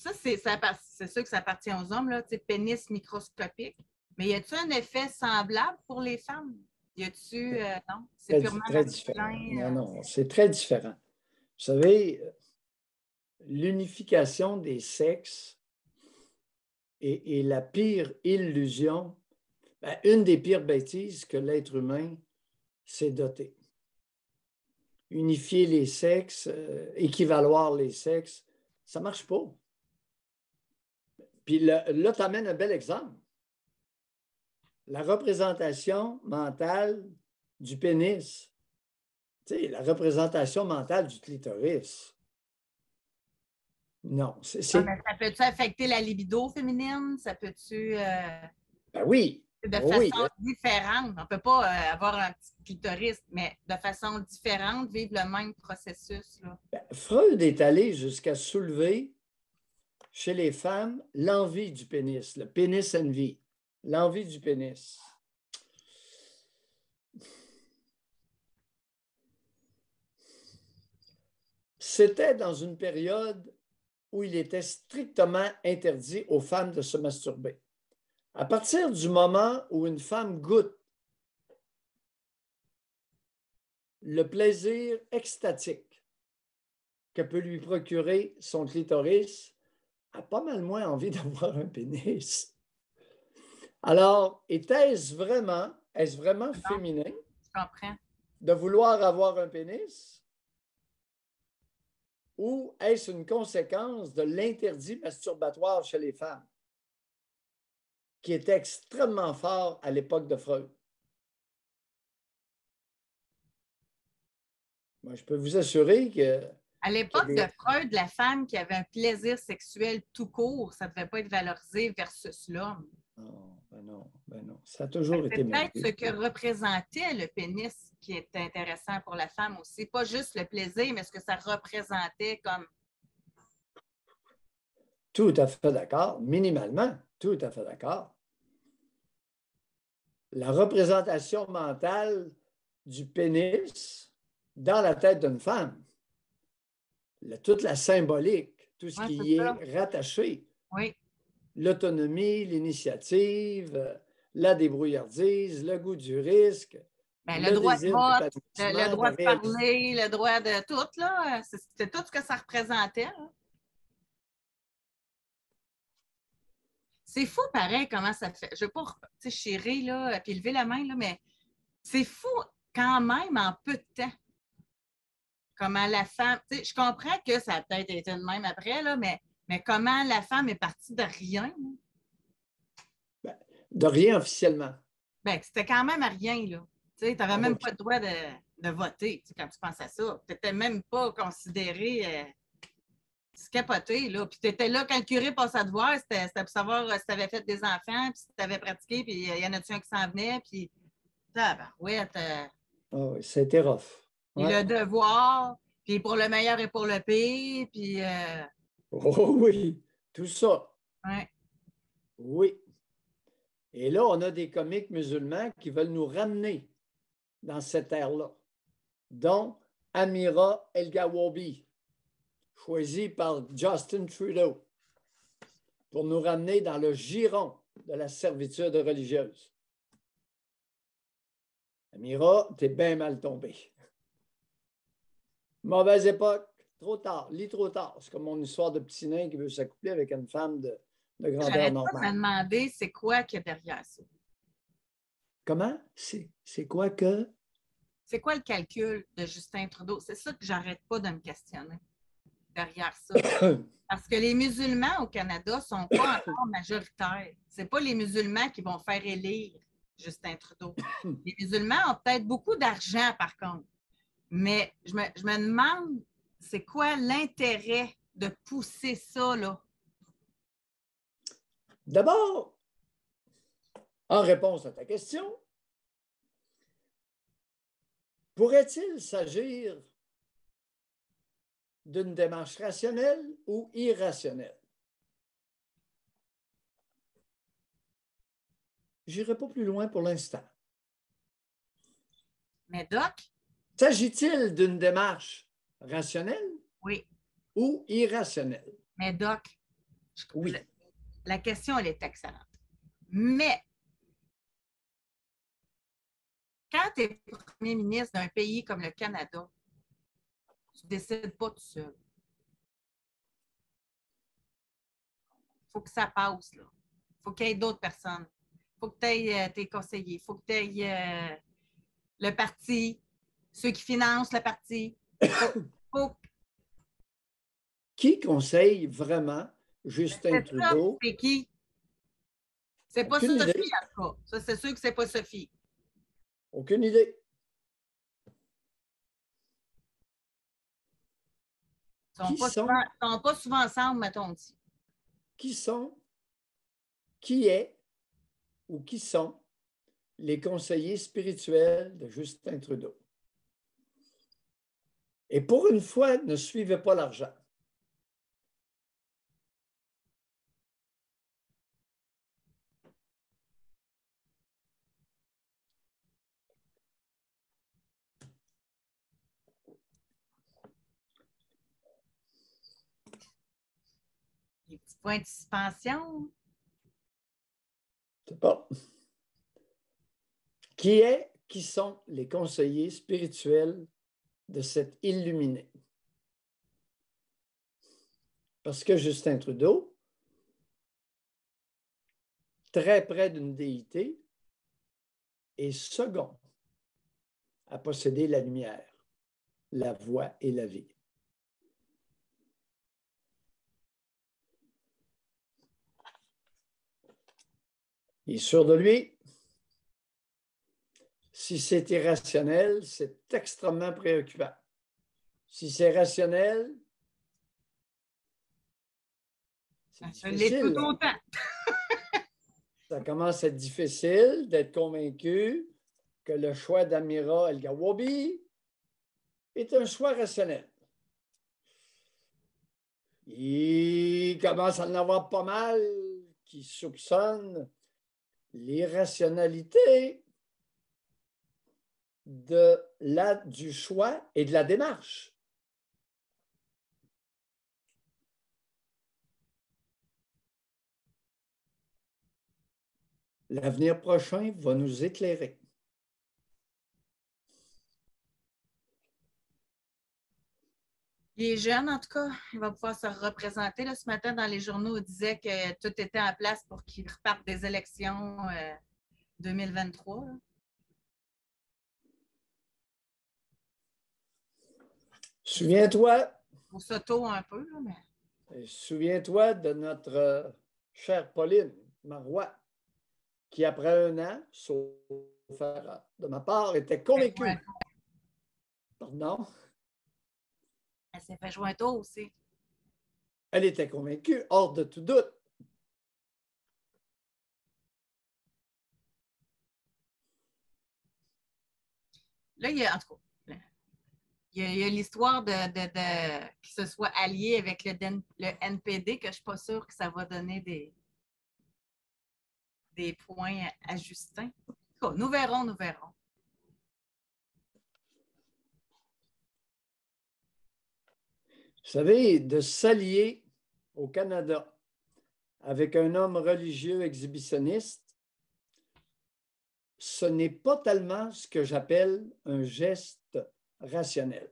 ça, c'est sûr que ça appartient aux hommes, là, pénis microscopique. Mais y a-t-il un effet semblable pour les femmes? Y a-t-il, non? C'est purement très différent. masculin. Non, c'est très différent. Vous savez, l'unification des sexes est la pire illusion, une des pires bêtises que l'être humain s'est doté. Unifier les sexes, équivaloir les sexes, ça ne marche pas. Puis là, tu amènes un bel exemple. La représentation mentale du pénis, tu sais, la représentation mentale du clitoris. Non, Mais ça peut-tu affecter la libido féminine? Ça peut-tu... Ben oui. de façon différente. On ne peut pas avoir un petit clitoris, mais de façon différente, vivre le même processus. Là. Freud est allé jusqu'à soulever chez les femmes l'envie du pénis, le pénis envy, l'envie du pénis. C'était dans une période où il était strictement interdit aux femmes de se masturber. À partir du moment où une femme goûte le plaisir extatique que peut lui procurer son clitoris, elle a pas mal moins envie d'avoir un pénis. Alors, est-ce vraiment féminin je comprends. de vouloir avoir un pénis? Ou est-ce une conséquence de l'interdit masturbatoire chez les femmes, qui était extrêmement fort à l'époque de Freud? Moi, je peux vous assurer que... À l'époque de Freud, la femme qui avait un plaisir sexuel tout court, ça ne devait pas être valorisé versus l'homme. Non, ça a toujours été peut-être ce que représentait le pénis qui est intéressant pour la femme aussi. Pas juste le plaisir, mais ce que ça représentait comme... Tout à fait d'accord, minimalement, tout à fait d'accord. La représentation mentale du pénis dans la tête d'une femme, toute la symbolique, tout ce qui y est rattaché. Oui. L'autonomie, l'initiative, la débrouillardise, le goût du risque. Le droit de vote, le droit de parler, le droit de tout, là. C'était tout ce que ça représentait. Là. C'est fou, pareil, comment ça fait. Je ne veux pas chérir, là, puis lever la main, là, mais c'est fou quand même en peu de temps. Comment la femme. Je comprends que ça a peut-être été de même après, là, mais comment la femme est partie de rien. De rien officiellement. C'était quand même à rien, là. Tu n'avais même pas le droit de voter quand tu penses à ça. Tu n'étais même pas considéré capoté, là. Puis tu étais là quand le curé passait à te voir, c'était pour savoir si tu avais fait des enfants, puis si tu avais pratiqué, puis il y en a-tu un qui s'en venait, puis oui, c'était rough. Puis le devoir, puis pour le meilleur et pour le pire, puis... Oh oui, tout ça. Ouais. Oui. Et là, on a des comiques musulmans qui veulent nous ramener dans cette ère-là, dont Amira El-Gawabi, choisie par Justin Trudeau, pour nous ramener dans le giron de la servitude religieuse. Amira, t'es bien mal tombé. Mauvaise époque, trop tard, lit trop tard. C'est comme mon histoire de petit nain qui veut s'accoupler avec une femme de grandeur normale. J'arrête pas de me demander c'est quoi qu'il y a derrière ça. Comment? C'est quoi que? C'est quoi le calcul de Justin Trudeau? C'est ça que j'arrête pas de me questionner derrière ça. Parce que les musulmans au Canada ne sont pas encore majoritaires. Ce n'est pas les musulmans qui vont faire élire Justin Trudeau. Les musulmans ont peut-être beaucoup d'argent, par contre. Mais je me demande, c'est quoi l'intérêt de pousser ça, là? D'abord, en réponse à ta question, pourrait-il s'agir d'une démarche rationnelle ou irrationnelle? Je n'irai pas plus loin pour l'instant. Mais Doc? S'agit-il d'une démarche rationnelle? Oui. Ou irrationnelle? Mais Doc, Oui. La question, elle est excellente. Mais, quand tu es premier ministre d'un pays comme le Canada, tu ne décides pas tout seul. Il faut que ça passe, là. Il faut qu'il y ait d'autres personnes. Il faut que tu aies tes conseillers. Il faut que tu aies le parti, ceux qui financent le parti. Faut... Qui conseille vraiment Justin Trudeau? C'est qui? C'est pas Aucune Sophie, idée. en tout cas. Ça, c'est sûr que c'est pas Sophie. Aucune idée. Ils ne sont pas souvent ensemble, mettons dit. Qui est ou qui sont les conseillers spirituels de Justin Trudeau? Et pour une fois, ne suivez pas l'argent. Les petits points de suspension. Je sais pas. Qui sont les conseillers spirituels de cet illuminé? Parce que Justin Trudeau, très près d'une déité, est second à posséder la lumière, la voix et la vie. Il est sûr de lui. Si c'est irrationnel, c'est extrêmement préoccupant. Si c'est rationnel, c'est difficile. Tout autant. Ça commence à être difficile d'être convaincu que le choix d'Amira El-Gawabi est un choix rationnel. Il commence à en avoir pas mal qui soupçonnent l'irrationalité du choix et de la démarche. L'avenir prochain va nous éclairer. Il est jeune, en tout cas. Il va pouvoir se représenter. Là, ce matin, dans les journaux, on disait que tout était en place pour qu'il reparte des élections 2023. Là. Souviens-toi. Pour s'auto un peu, là, mais... Souviens-toi de notre chère Pauline Marois, qui, après un an, sauf erreur de ma part, était convaincue. Ouais. Pardon? Elle s'est fait jouer un tour aussi. Elle était convaincue, hors de tout doute. Là, il y a, en tout cas, il y a l'histoire de qu'il se soit allié avec le NPD, que je ne suis pas sûre que ça va donner des points à Justin. Nous verrons, nous verrons. Vous savez, de s'allier au Canada avec un homme religieux exhibitionniste, ce n'est pas tellement ce que j'appelle un geste rationnel.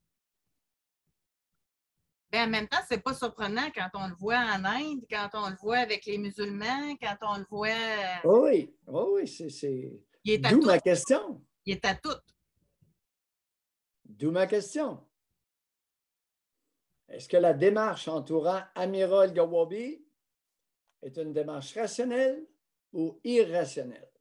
En même temps, ce n'est pas surprenant quand on le voit en Inde, quand on le voit avec les musulmans, quand on le voit... Oui, oui, c'est... D'où ma question. Il est à tout. D'où ma question. Est-ce que la démarche entourant Amira El-Gawabi est une démarche rationnelle ou irrationnelle?